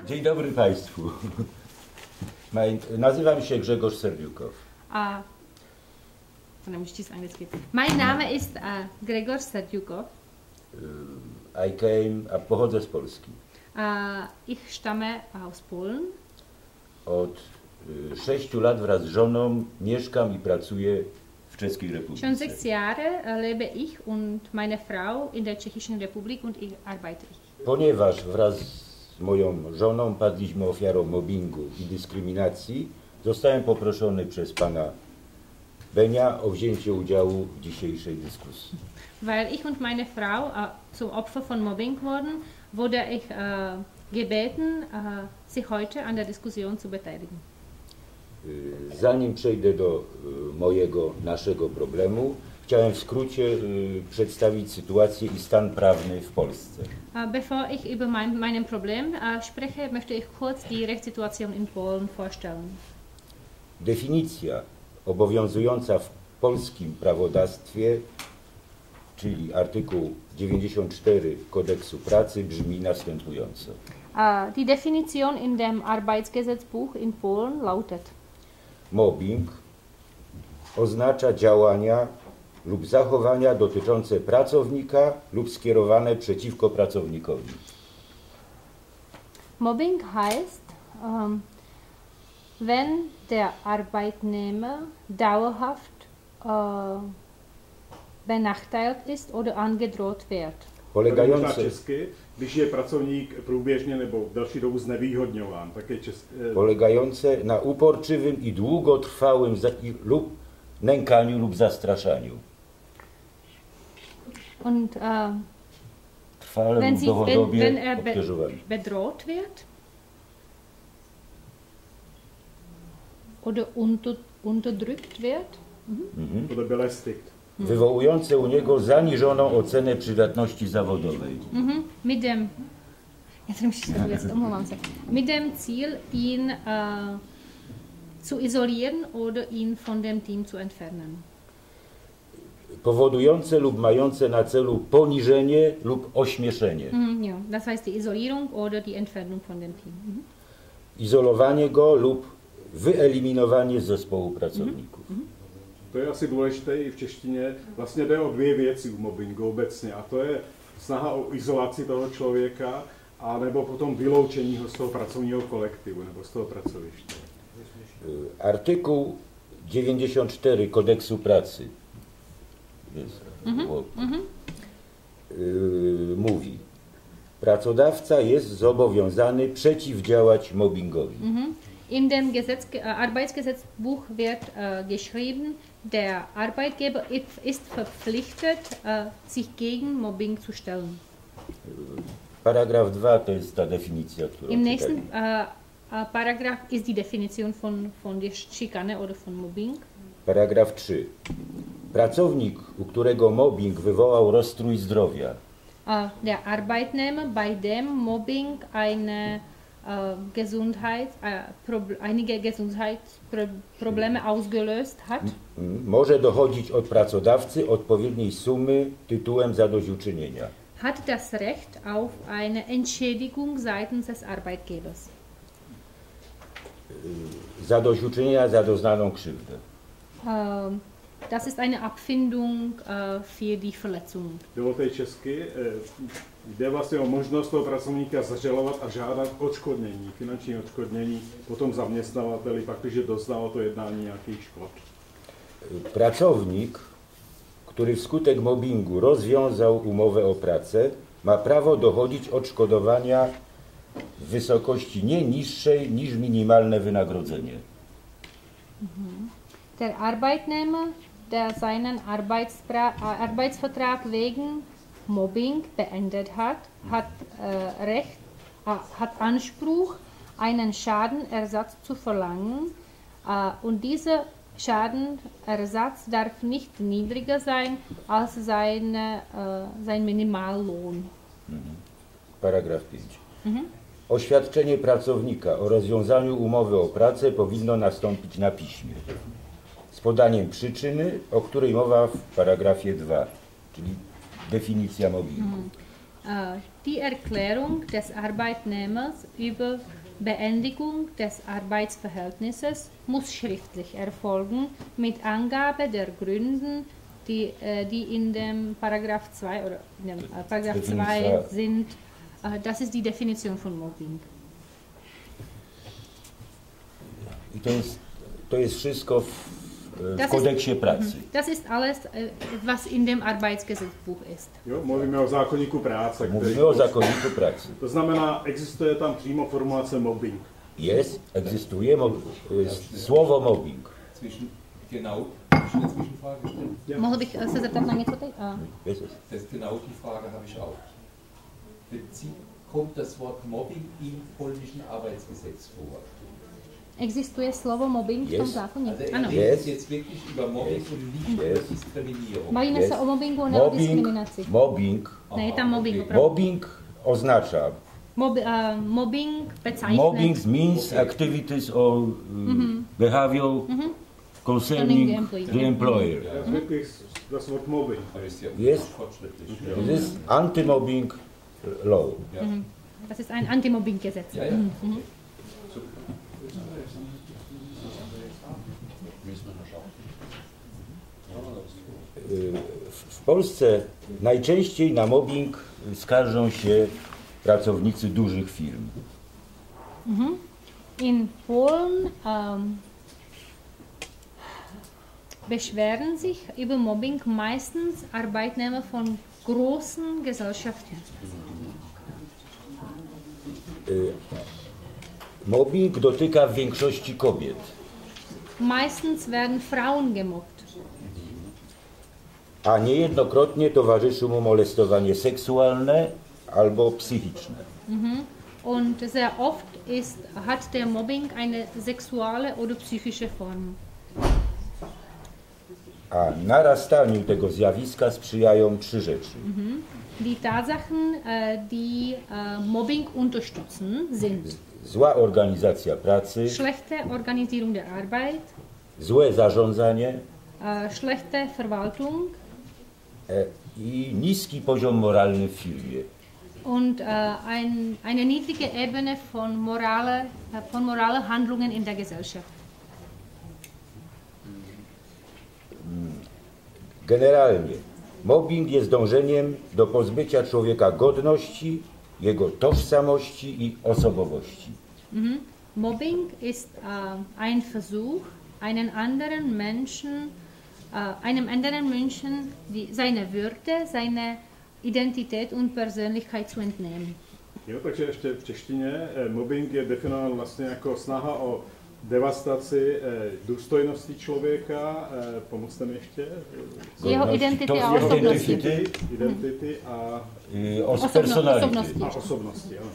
Dzień dobry Państwu. Nazywam się Grzegorz Serdiukow. Mein Name ist Gregor Serdiukow. Pochodzę z Polski. Ich stamme aus Polen. Od 6 lat wraz z żoną mieszkam i pracuję w Czeskiej Republice. Schon 6 Jahre lebe ich und meine Frau in der Tschechischen Republik und ich arbeite ich. Ponieważ wraz z moją żoną padliśmy ofiarą mobbingu i dyskryminacji, zostałem poproszony przez pana Benia o wzięcie udziału w dzisiejszej dyskusji. Weil ich und meine Frau zum Opfer von Mobbing wurden, wurde ich gebeten, sich heute an der Diskussion zu beteiligen. Zanim przejdę do naszego problemu, chciałem w skrócie przedstawić sytuację i stan prawny w Polsce. Bevor ich über meinem Problem spreche, möchte ich kurz die Rechtssituation in Polen vorstellen. Definicja obowiązująca w polskim prawodawstwie, czyli artykuł 94 Kodeksu Pracy, brzmi następująco. Die Definition in dem Arbeitsgesetzbuch in Polen lautet: Mobbing oznacza działania lub zachowania dotyczące pracownika lub skierowane przeciwko pracownikowi. Mobbing heißt, wenn der Arbeitnehmer dauerhaft benachteiligt ist oder angedroht wird. Když je pracovník průběžně nebo další dobu znevýhodňován, tak je polegające na uporczywym i długotrwałym lub nękaniu lub zastraszaniu. Und wenn er bedroht wird oder unterdrückt wird, oder belästigt, wywołujące u niego zaniżoną ocenę przydatności zawodowej. Mit dem Ziel, ihn zu isolieren oder ihn von dem Team zu entfernen. Powodujące lub mające na celu poniżenie lub ośmieszenie. Ja, das heißt die Isolierung oder die Entfernung von dem Team. Izolowanie go lub wyeliminowanie z zespołu pracowników. To je asi důležité i v češtině. Vlastně jde o dvě věci u mobbingu obecně, a to je snaha o izolaci toho člověka a nebo potom vyloučení ho z toho pracovního kolektivu nebo z toho pracoviště. Artykuł 94 Kodeksu Pracy mówi: pracodawca jest zobowiązany przeciwdziałać mobbingowi. In dem Arbeitsgesetzbuch wird geschrieben, der Arbeitgeber ist verpflichtet, sich gegen Mobbing zu stellen. Paragraf 2 to jest ta definicja, którą Im nächsten Paragraph ist die Definition von der Schikane oder von Mobbing. Paragraf 3. Pracownik, u którego mobbing wywołał rozstrój zdrowia. Der Arbeitnehmer, bei dem Mobbing einige Gesundheitsprobleme ausgelöst hat, może dochodzić od pracodawcy odpowiedniej sumy tytułem zadośćuczynienia. Hat das Recht auf eine Entschädigung seitens des Arbeitgebers. Zadośćuczynienia za doznaną krzywdę. Das ist eine Abfindung für die Verletzung. Dovolte česky, jde vlastně o možnost toho pracovníka zažalovat a žádat odškodnění, finanční odškodnění potom zaměstnavateli, pakliže doznalo to jednání nějakých škod. Pracownik, który wskutek mobbingu rozwiązał umowę o pracę, ma prawo dochodzić odszkodowania w wysokości nie niższej niż minimalne wynagrodzenie. Der Arbeitnehmer, der seinen Arbeitsvertrag wegen Mobbing beendet hat, hat Anspruch, einen Schadenersatz zu verlangen, und dieser Schadenersatz darf nicht niedriger sein als sein Minimallohn. Paragraf 5. Oświadczenie pracownika o rozwiązaniu umowy o pracę powinno nastąpić na piśmie, z podaniem przyczyny, o której mowa w paragrafie 2, czyli definicja mobbingu. Die Erklärung des Arbeitnehmers über Beendigung des Arbeitsverhältnisses muss schriftlich erfolgen mit Angabe der Gründen, die in dem Paragraph 2 oder in dem Paragraph 2 sind. Das ist die Definition von Mobbing. I to jest wszystko w kodeksie pracy. Das ist alles, was in dem Arbeitsgesetzbuch ist. Jo, mluvíme o zákoníku práce. Mówimy o zakonniku pracy. To znamená, existuje tam přímo formulace mobbing. Egzystuje słowo mobbing. Genau, ich eine Zwischenfrage stellen? Ja. Mohl bych se zeptat na něco teď? Genau die Frage habe ich auch. Kommt das Wort Mobbing im polnischen Arbeitsgesetz vor? Existuje slovo mobbing v tom zákoně? Also Ano. jetzt wirklich über Mobbing und nicht über Diskriminierung. Bavíme se o mobbingu a ne o diskriminaci. Mobbing. Ne, je tam mobbing. Opravdu. Mobbing oznacza Mobbing bezeichnet. mobbing means activities or behavior concerning the employer. Das ist wirklich das Wort Mobbing. Jest, das ist Anti-Mobbing Law. Ja. Das ist ein Anti-Mobbing-Gesetz. Ja, ja. W Polsce najczęściej na mobbing skarżą się pracownicy dużych firm. In Polen beschweren sich über Mobbing meistens Arbeitnehmer von großen Gesellschaften. Mobbing dotyka w większości kobiet. Meistens werden Frauen gemobbt. A niejednokrotnie towarzyszy mu molestowanie seksualne albo psychiczne. Und sehr oft hat der Mobbing eine sexuelle oder psychische Form. A narastaniu tego zjawiska sprzyjają trzy rzeczy. Die Tatsachen, die Mobbing unterstützen, sind Zła organizacja pracy, schlechte Organisierung der Arbeit, złe zarządzanie schlechte Verwaltung i niski poziom moralny w firmie. und eine niedrige Ebene von moralen Handlungen in der Gesellschaft. Generalnie mobbing jest dążeniem do pozbycia człowieka godności, jego tożsamości i osobowości. Mobbing ist ein Versuch, einem anderen Menschen seine Würde, seine Identität und Persönlichkeit zu entnehmen. Jo, takže ještě v češtině mobbing je definován vlastně jako snaha o devastaci důstojnosti člověka, pomocte mi ještě. Jeho identity a Jeho osobnosti. Identity a Personality. osobnosti. Ano.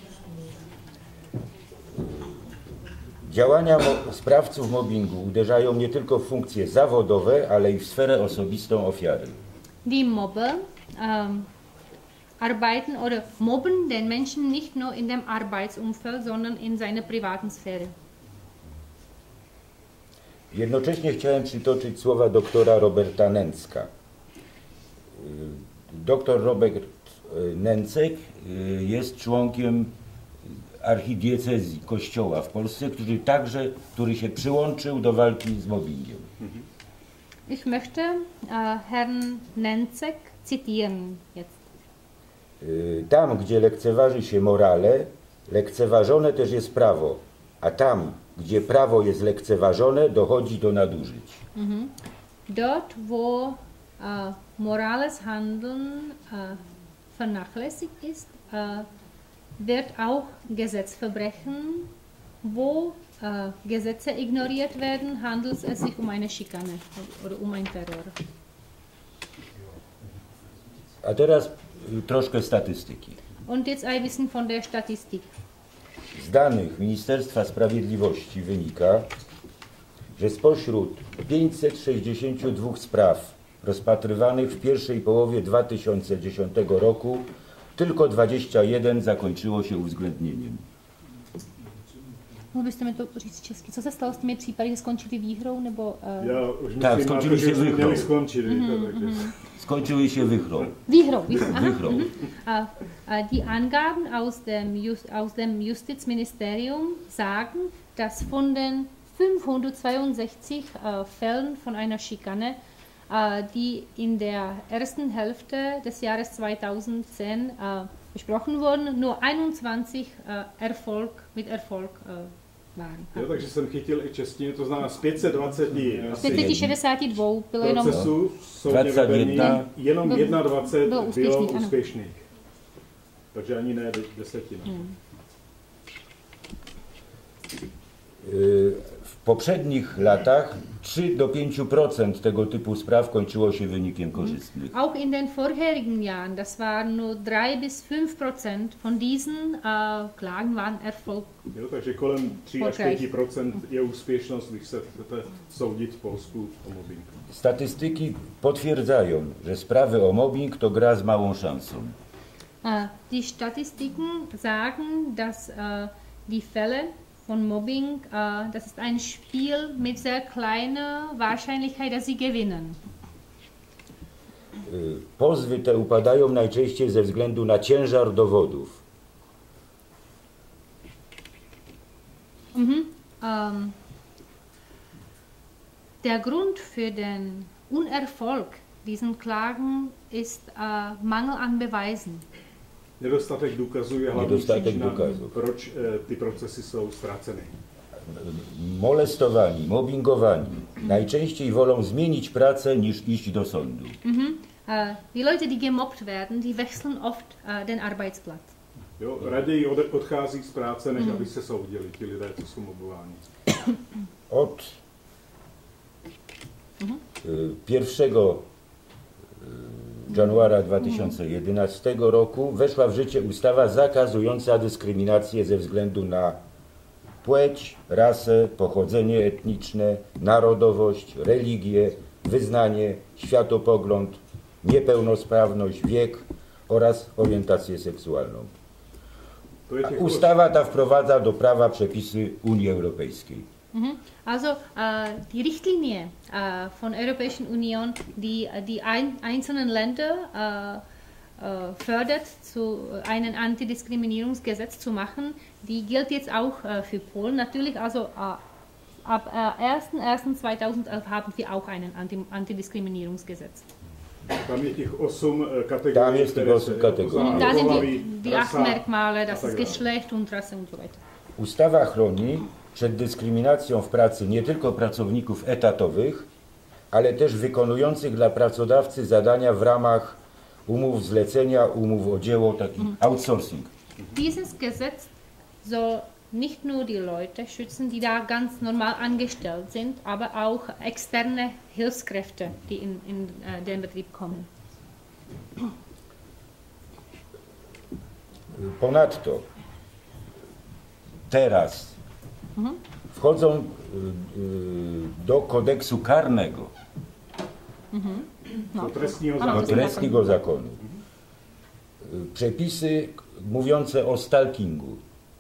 Działania sprawców mobbingu uderzają nie tylko w funkcje zawodowe, ale i w sferę osobistą ofiary. Die Mobber arbeiten oder mobben den Menschen nicht nur in dem Arbeitsumfeld, sondern in seiner privaten Sphäre. Jednocześnie chciałem przytoczyć słowa doktora Roberta Nęcka. Doktor Robert Nęcek jest członkiem archidiecezji Kościoła w Polsce, który się przyłączył do walki z mobbingiem. Ich möchte Herrn Nęcek zitieren jetzt. Tam, gdzie lekceważy się morale, lekceważone też jest prawo, a tam, gdzie prawo jest lekceważone, dochodzi do nadużyć. Dort, wo morales Handeln vernachlässigt ist, wird auch Gesetzverbrechen. Wo Gesetze ignoriert werden, handelt es sich um eine Schikane oder um einen Terror. A teraz troszkę statystyki. Und jetzt ein bisschen von der Statistik. Z danych Ministerstwa Sprawiedliwości wynika, że spośród 562 spraw rozpatrywanych w pierwszej połowie 2010 roku tylko 21 zakończyło się uwzględnieniem. Mohl byste mi to říct česky? Co se stalo s těmi případy, že skončili výhrou, nebo... Já už Tak, myslím, skončili že se jsme výhrou. měli skončit. Takže. Skończyły się wychrą. Výhrou, výhrou. Aha. Wychrą. Die Angaben aus dem Justizministerium sagen, dass von den 562 Fällen von einer Schikane, die in der ersten Hälfte des Jahres 2010 besprochen wurden, nur 21 mit Erfolg waren. Jo, takže jsem chytil i češtinu, to znamená z 520 Z 562 bylo jenom... procesů soudně 21. vedených, jenom 21 bylo úspěšných, ano. úspěšných. Takže ani ne desetina. W poprzednich latach 3 do 5% tego typu spraw kończyło się wynikiem korzystnym. Auch in den vorherigen Jahren, das waren nur 3 bis 5% von diesen Klagen waren Erfolg. Jo, takže kolem 3 až 5% je úspěšnost, když se chcete soudit v Polsku o mobbingu. Statystyki potwierdzają, że sprawy o mobbing to gra z małą szansą. Die Statistiken sagen, dass die Fälle von Mobbing, das ist ein Spiel mit sehr kleiner Wahrscheinlichkeit, dass sie gewinnen. Pozwy te upadają najczęściej ze względu na ciężar dowodów. Der Grund für den Unerfolg diesen Klagen ist Mangel an Beweisen. Nedostatek důkazů je hlavní Nedostatek příčina, důkazů. proč ty procesy jsou ztraceny. Molestowani, mobbingowani najczęściej wolą zmienić pracę niż iść do sądu. Die Leute, die gemobbt werden, die wechseln oft den Arbeitsplatz. Jo, raději odchází z práce, než aby se soudili ti lidé, co jsou mobováni. Od 1 januara 2011 roku weszła w życie ustawa zakazująca dyskryminację ze względu na płeć, rasę, pochodzenie etniczne, narodowość, religię, wyznanie, światopogląd, niepełnosprawność, wiek oraz orientację seksualną. Ustawa ta wprowadza do prawa przepisy Unii Europejskiej. Also die Richtlinie von Europäischen Union, die einzelnen Länder fördert, einen Antidiskriminierungsgesetz zu machen, die gilt jetzt auch für Polen. Natürlich, also ab 1.1.2011 haben wir auch einen Antidiskriminierungsgesetz. Tam je těch 8 kategorií. Tam jest tych 8 kategorii. Da sind die 8 Merkmale, das ist Geschlecht und Rasse und so weiter. Ustawa chroni przed dyskryminacją w pracy nie tylko pracowników etatowych, ale też wykonujących dla pracodawcy zadania w ramach umów zlecenia, umów o dzieło, taki outsourcing. Dieses Gesetz soll nicht nur die Leute schützen, die da ganz normal angestellt sind, aber auch externe Hilfskräfte, die in den Betrieb kommen. Ponadto teraz wchodzą do kodeksu karnego, do trestnego zakonu, przepisy mówiące o stalkingu.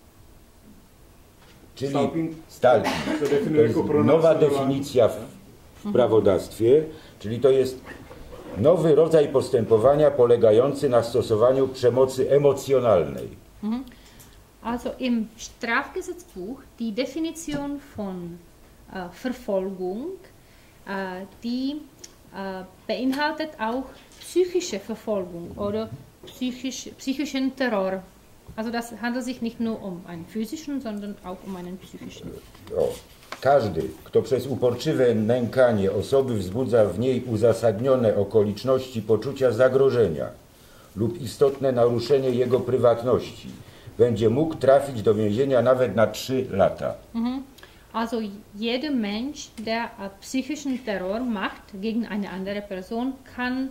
Czyli stalking. To jest nowa definicja w prawodawstwie, czyli to jest nowy rodzaj postępowania polegający na stosowaniu przemocy emocjonalnej. Also im Strafgesetzbuch die Definition von Verfolgung, die beinhaltet auch psychische Verfolgung oder psychischen Terror. Also das handelt sich nicht nur um einen physischen, sondern auch um einen psychischen. Każdy, kto przez uporczywe nękanie osoby wzbudza w niej uzasadnione okoliczności poczucia zagrożenia lub istotne naruszenie jego prywatności, będzie mógł trafić do więzienia nawet na 3 lata. Also jeder Mensch, der psychischen Terror macht gegen eine andere Person, kann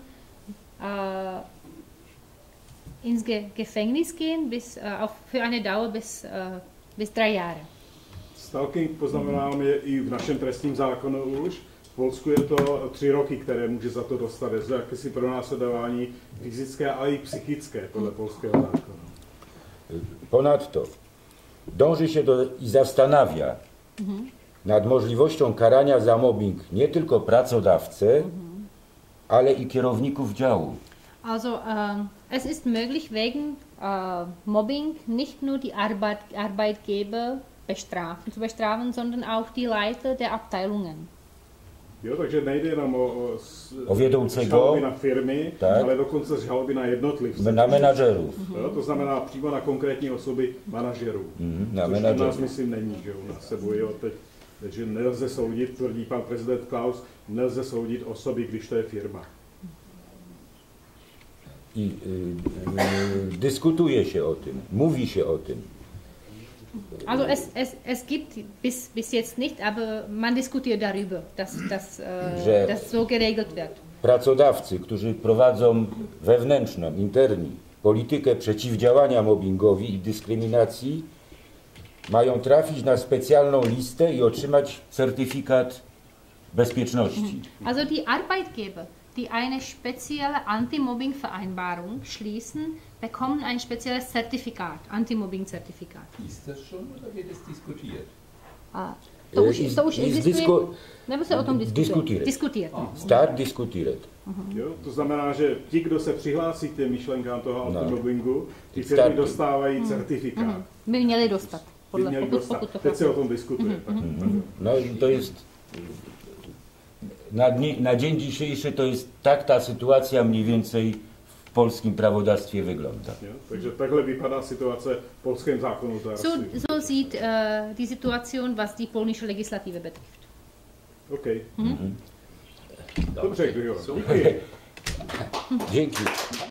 ins Gefängnis gehen für eine Dauer bis 3 Jahre. Stalking poznamenáme i v našem trestním zákonu už. V Polsku je to 3 roky, které může za to dostat. Je to jakési pronásledování fyzické, ale i psychické podle polského zákona. Ponadto dąży się i zastanawia nad możliwością karania za mobbing nie tylko pracodawcę, ale i kierowników działu. Also es ist möglich, wegen Mobbing nicht nur die Arbeitgeber zu bestrafen, sondern auch die Leiter der Abteilungen. Jo, takže nejde jenom O vědoucího, žaloby na firmy, tak, ale dokonce žaloby na jednotlivce. na manažerů. Jo, to znamená přímo na konkrétní osoby manažerů. Na Což u manažerů. nás myslím není, že u nás se bojí o teď, že nelze soudit, tvrdí pan prezident Klaus, nelze soudit osoby, když to je firma. Dyskutuje się o tym, mówi się o tym. Also es gibt bis jetzt nicht, aber man diskutiert darüber, dass das so geregelt wird. Pracodawcy, którzy prowadzą wewnętrzną, interni politykę przeciwdziałania mobbingowi i dyskryminacji, mają trafić na specjalną listę i otrzymać certyfikat bezpieczności. Also die Arbeitgeber, die eine spezielle Anti-Mobbing-Vereinbarung schließen, bekommen ein spezielles Zertifikat, Anti-Mobbing-Zertifikat. Ist das schon oder wird es diskutiert? To už existuje, nebo se o tom diskutuje? Diskutiert. Start diskutiert. Jo? To znamená, že ti, kdo se přihlásí k těm myšlenkám toho antimobbingu, ty firmy dostávají certifikát. By měli dostat. Teď se o tom diskutuje. No i to jest na dzień dzisiejszy to jest tak ta sytuacja mniej więcej w polskim prawodawstwie wygląda. Jo? Takže takhle vypadá situace v polském zákonu. So sieht die Situation, was die polnische Legislative betrifft. OK. Dobře, Gregor. Děkuji. Dzięki.